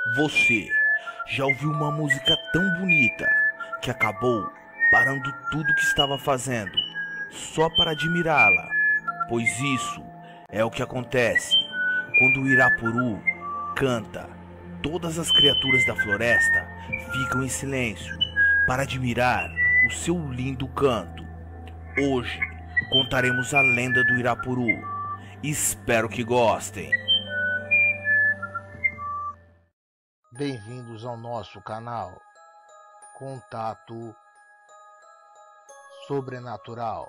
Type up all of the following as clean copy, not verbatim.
Você já ouviu uma música tão bonita que acabou parando tudo que estava fazendo só para admirá-la? Pois isso é o que acontece quando o Irapuru canta. Todas as criaturas da floresta ficam em silêncio para admirar o seu lindo canto. Hoje contaremos a lenda do Irapuru. Espero que gostem. Bem-vindos ao nosso canal Contato Sobrenatural.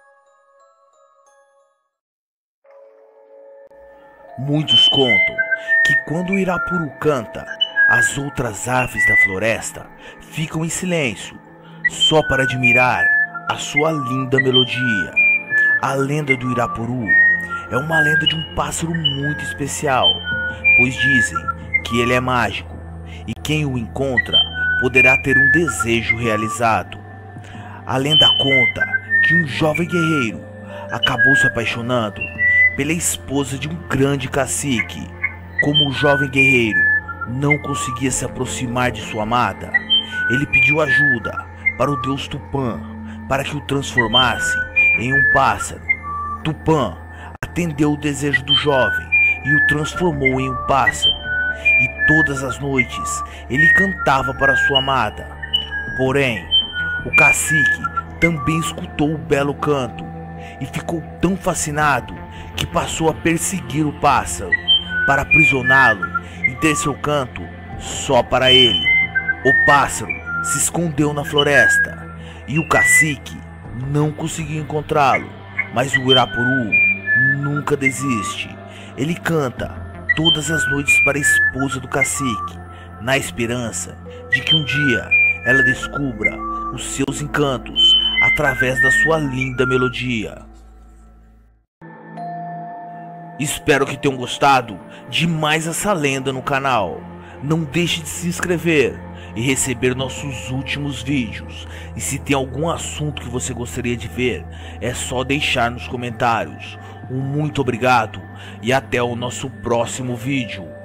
Muitos contam que quando o Irapuru canta, as outras aves da floresta ficam em silêncio, só para admirar a sua linda melodia. A lenda do Irapuru é uma lenda de um pássaro muito especial, pois dizem que ele é mágico e quem o encontra poderá ter um desejo realizado. A lenda conta que um jovem guerreiro acabou se apaixonando pela esposa de um grande cacique. Como o jovem guerreiro não conseguia se aproximar de sua amada, ele pediu ajuda para o deus Tupã para que o transformasse em um pássaro. Tupã atendeu o desejo do jovem e o transformou em um pássaro. E todas as noites ele cantava para sua amada. Porém, o cacique também escutou o belo canto e ficou tão fascinado que passou a perseguir o pássaro para aprisioná-lo e ter seu canto só para ele. O pássaro se escondeu na floresta e o cacique não conseguiu encontrá-lo, mas o Irapuru nunca desiste. Ele canta todas as noites para a esposa do cacique, na esperança de que um dia ela descubra os seus encantos através da sua linda melodia. Espero que tenham gostado de mais essa lenda no canal. Não deixe de se inscrever e receber nossos últimos vídeos. E se tem algum assunto que você gostaria de ver, é só deixar nos comentários. Um muito obrigado e até o nosso próximo vídeo.